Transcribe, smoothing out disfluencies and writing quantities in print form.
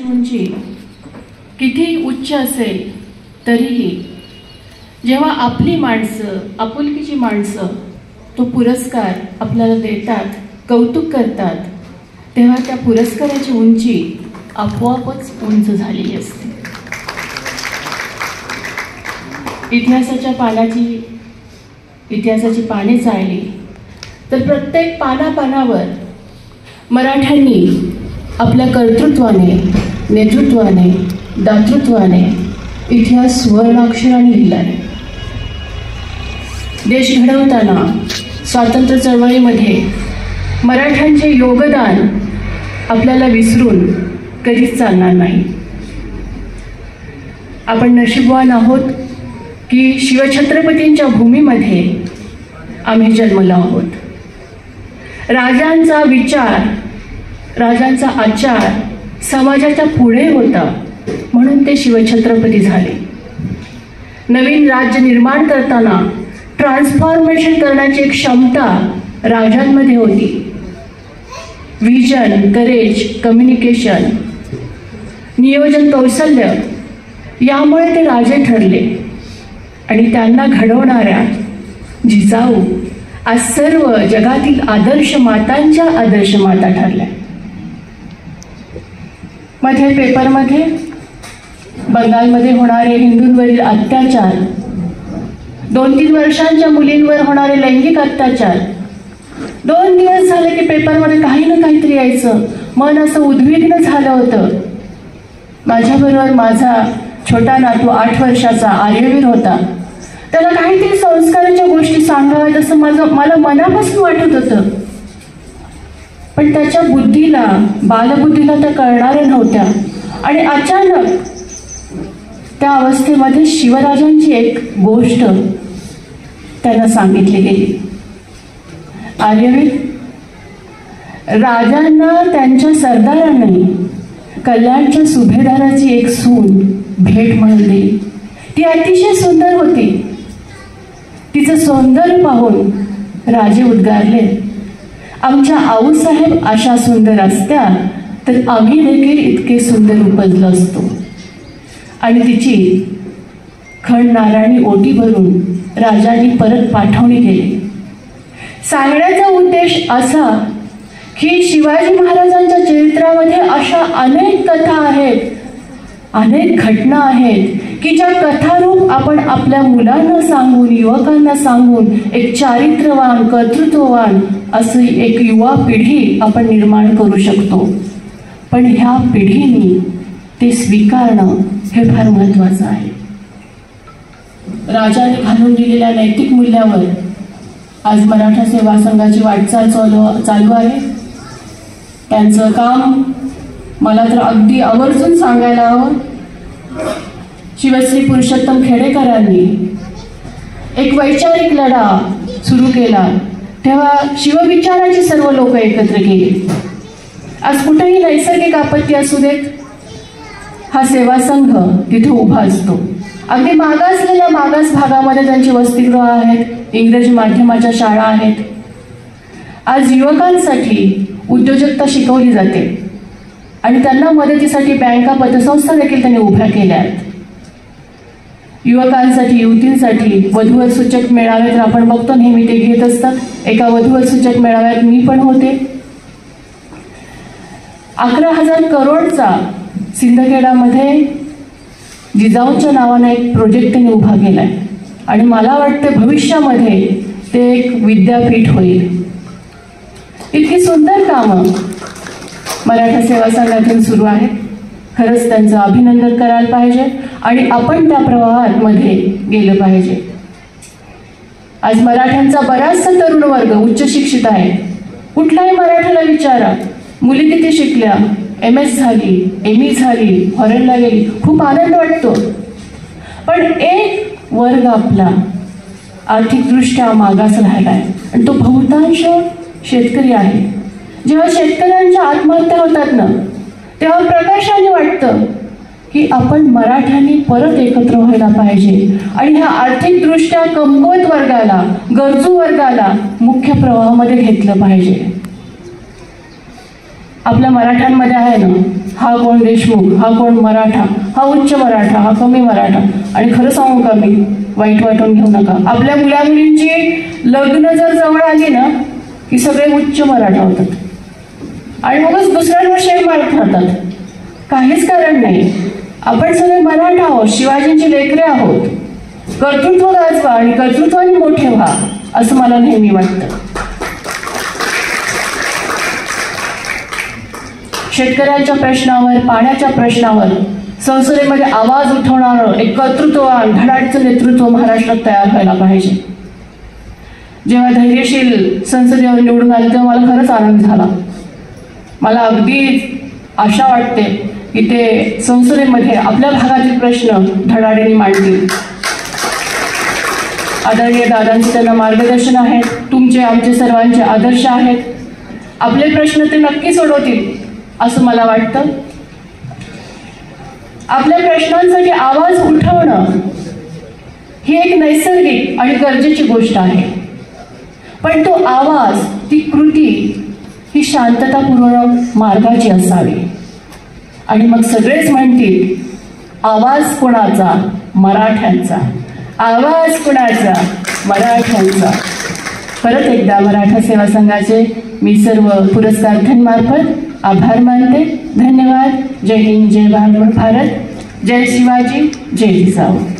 उंची किती उच्च असेल तरीही जेव्हा आपली माणसं, आपुलकीची माणसं तो पुरस्कार आपल्याला देतात, कौतुक करतात, तेव्हा त्या पुरस्काराची उंची आपोआपच उंच झालेली असते. इतिहासाची पाने चाळली तर प्रत्येक पानापानावर मराठ्यांनी आपल्या कर्तृत्वाने, नेतृत्वाने, दातृत्वाने इतिहास सुवर्णाक्षराने लिहिला आहे. देश घडवताना स्वातंत्र्य चळवळीमध्ये मराठ्यांचे योगदान आपल्याला विसरून कधीच चालणार नाही. आपण नशीबवान आहोत की शिवछत्रपतींच्या भूमीमध्ये आम्ही जन्मलो आहोत. राजांचा विचार, राजांचा आचार समाजाच्या पुढे होता म्हणून ते शिवछत्रपती झाले. नवीन राज्य निर्माण करताना ट्रान्सफॉर्मेशन करण्याची एक क्षमता राजांमध्ये होती. विजन, करेज, कम्युनिकेशन, नियोजन कौशल्य यामुळे ते राजे ठरले आणि त्यांना घडवणाऱ्या जिजाऊ आज सर्व जगातील आदर्श मातांच्या आदर्श माता ठरल्या. मध्ये पेपरमध्ये बंगालमध्ये होणारे हिंदूंवरील अत्याचार, 2-3 वर्षांच्या मुलींवर होणारे लैंगिक अत्याचार, 2 दिवस झाले की पेपरमध्ये काही ना काहीतरी यायचं. मन असं उद्विग्न झालं होतं. माझ्याबरोबर माझा छोटा नातू 8 वर्षाचा आर्यवीर होता. त्याला काहीतरी संस्काराच्या गोष्टी सांगाव्यात असं मला मनापासून वाटत होतं. पण त्याच्या बुद्धीला, बालबुद्धीला त्या कळणाऱ्या नव्हत्या आणि अचानक त्या अवस्थेमध्ये शिवराजांची एक गोष्ट त्यांना सांगितली गेली. आर्यवीर, राजांना त्यांच्या सरदारांनी कल्याणच्या सुभेदाराची एक सून भेट म्हणून दिली. ती अतिशय सुंदर होती. तिचं सौंदर्य पाहून राजे उद्गारले, आमच्या आऊसाहेब अशा सुंदर असत्या तर आम्ही देखील इतके सुंदर उपजलो असतो. आणि तिची खणनारायणी ओटी भरून राजांनी परत पाठवणी केली. सांगण्याचा उद्देश असा की शिवाजी महाराजांच्या चरित्रामध्ये अशा अनेक कथा आहेत, अनेक घटना आहेत की ज्या कथारूप आपण आपल्या मुलांना सांगून, युवकांना सांगून एक चारित्र्यवान, कर्तृत्ववान अशी एक युवा पिढी आपण निर्माण करू शकतो. पण ह्या पिढीने ते स्वीकारणं हे फार महत्त्वाचं आहे. राजाने घालून दिलेल्या नैतिक मूल्यावर आज मराठा सेवा संघाची वाटचाल चालू आहे. त्यांचं काम मला तर अगदी आवर्जून सांगायला हवं. शिवश्री पुरुषोत्तम खेडेकरांनी एक वैचारिक लढा सुरू केला तेव्हा शिवविचाराची सर्व लोक एकत्र केली. आज कुठेही नैसर्गिक आपत्ती असू देत, हा सेवा संघ तिथे उभा असतो. अगदी मागासलेल्या मागास भागामध्ये त्यांची वसतिगृह आहेत, इंग्रजी माध्यमाच्या शाळा आहेत. आज युवकांसाठी उद्योजकता शिकवली जाते आणि त्यांना मदतीसाठी बँका, पतसंस्था देखील त्यांनी उभ्या केल्या आहेत. युवकांसाठी, युवतींसाठी वधूवर सूचक मेळावे तर आपण बघतो नेहमी ते घेत असतात. एका वधूवर सूचक मेळाव्यात मी पण होते. 11,000 करोडचा सिंदखेडामध्ये जिजाऊंच्या नावाने एक प्रोजेक्ट त्यांनी उभा केलाय आणि मला वाटतं भविष्यामध्ये ते एक विद्यापीठ होईल. इतकी सुंदर कामं मराठा सेवा संघातून सुरू आहेत. खरंच त्यांचं अभिनंदन करायला पाहिजे आणि आपण त्या प्रवाहात मध्ये गेलं पाहिजे. आज मराठ्यांचा बराचसा तरुण वर्ग उच्च शिक्षित आहे. कुठल्याही मराठ्याला विचारा, मुली किती शिकल्या, MS झाली, ME झाली, फॉरेनला गेली, खूप आनंद वाटतो. पण एक वर्ग आपला आर्थिकदृष्ट्या मागास राहिलाय आणि तो बहुतांश शेतकरी आहे. जेव्हा शेतकऱ्यांच्या आत्महत्या होतात ना, तेव्हा प्रकाशाने वाटतं की आपण मराठ्यांनी परत एकत्र व्हायला पाहिजे आणि ह्या आर्थिकदृष्ट्या कमकुवत वर्गाला, गरजू वर्गाला मुख्य प्रवाहामध्ये घेतलं पाहिजे. आपल्या मराठ्यांमध्ये आहे ना, हा कोण देशमुख, हा कोण मराठा, हा उच्च मराठा, हा कमी मराठा. आणि खरं सांगू का, मी वाईट वाटून घेऊ नका, आपल्या मुला मुलींची लग्न जर जवळ आली ना की सगळे उच्च मराठा होतात आणि मगच दुसऱ्यांवर शेर मारत राहतात. काहीच कारण नाही. आपण सगळे मराठा आहोत, शिवाजींची लेकरे आहोत. कर्तृत्व गाजवा आणि कर्तृत्वाने मोठे व्हा, असं मला नेहमी वाटतं. शेतकऱ्यांच्या प्रश्नावर, पाण्याच्या प्रश्नावर संसदेमध्ये आवाज उठवणारं एक कर्तृत्ववान धडाडीचं नेतृत्व महाराष्ट्रात तयार व्हायला पाहिजे. जेव्हा धैर्यशील संसदेवर निवडून आले तेव्हा मला खरंच आनंद झाला. मला अगदी आशा वाटते की ते संसदेमध्ये आपल्या भागातील प्रश्न धडाडीने मांडतील. आदरणीय दादांचे त्यांना मार्गदर्शन आहे, तुमचे आमचे सर्वांचे आदर्श आहेत. आपले प्रश्न ते नक्की सोडवतील असं मला वाटतं. आपल्या प्रश्नांसाठी आवाज उठवणं ही एक नैसर्गिक आणि गरजेची गोष्ट आहे. पण तो आवाज, ती कृती ही शांततापूर्ण मार्गाची असावी. आणि मग सगळेच म्हणतील, आवाज कुणाचा? मराठ्यांचा. आवाज कुणाचा? मराठ्यांचा. परत एकदा मराठा सेवा संघाचे मी सर्व पुरस्कारधांमार्फत आभार मानते. धन्यवाद. जय हिंद, जय भारत, जय शिवाजी, जय जिजाऊ.